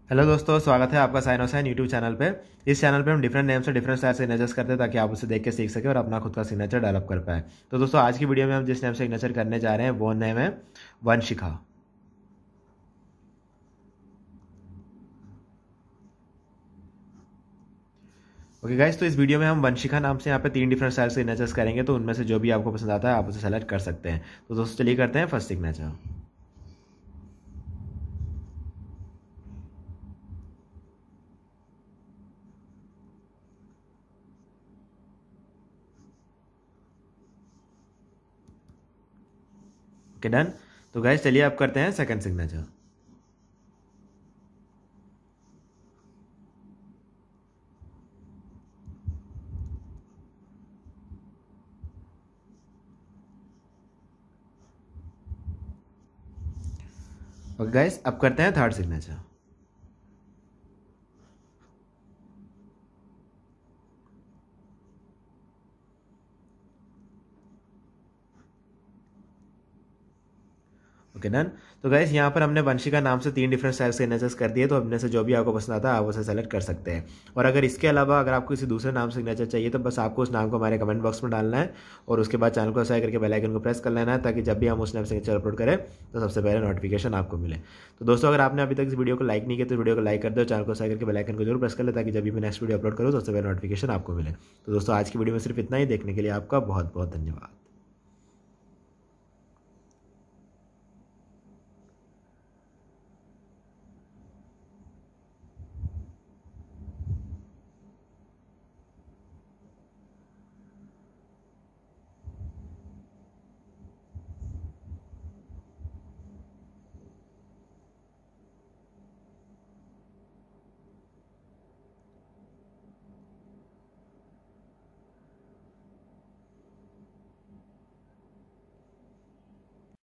Hello दोस्तों, स्वागत है आपका साइन और साइन यूट्यूब चैनल पे। इस चैनल पे हम डिफरेंट नेम से डिफरेंट स्टाइल सिग्नेचर्स करते हैं ताकि आप उसे देख के सीख सके और अपना खुद का सिग्नेचर डेवलप कर पाए। तो दोस्तों, आज की वीडियो में हम जिस नेम से सिग्नेचर करने जा रहे हैं वो नेम है वंशिखा। ओके गाइस, तो इस वीडियो में हम वंशिखा नाम से यहाँ पे 3 डिफरेंट स्टाइल सिग्नेचर्स करेंगे, तो उनमें से जो भी आपको पसंद आता है आप उसे सेलेक्ट कर सकते हैं। तो दोस्तों चलिए करते हैं फर्स्ट सिग्नेचर। Okay done. तो गाइस चलिए आप करते हैं सेकंड सिग्नेचर। ओके गाइस, अब करते हैं थर्ड सिग्नेचर। Okay done. तो गाइस यहाँ पर हमने वंशिका नाम से 3 डिफरेंट स्टाइल सिग्नेचर्स कर दिए, तो अपने से जो भी आपको पसंद आता है आप उसे सेलेक्ट कर सकते हैं। और अगर इसके अलावा अगर आपको किसी दूसरे नाम सिग्नेचर चाहिए तो बस आपको उस नाम को हमारे कमेंट बॉक्स में डालना है और उसके बाद चैनल को सब्सक्राइब करके बेल आइकन को प्रेस कर लेना है ताकि जब भी हम उस नाम सिग्नेचर अपलोड करें तो सबसे पहले नोटिफिकेशन आपको मिले। तो दोस्तों, अगर आपने अभी तक इस वीडियो को लाइक नहीं किया तो वीडियो को लाइक कर दो, चैनल को सब्सक्राइब करके बेल आइकन को जरूर प्रेस कर ले ताकि जब भी मैं नेक्स्ट वीडियो अपलोड करूँ तो सबसे पहले नोटिफिकेशन आपको मिले। तो दोस्तों, आज की वीडियो में सिर्फ इतना ही। देखने के लिए आपका बहुत बहुत धन्यवाद।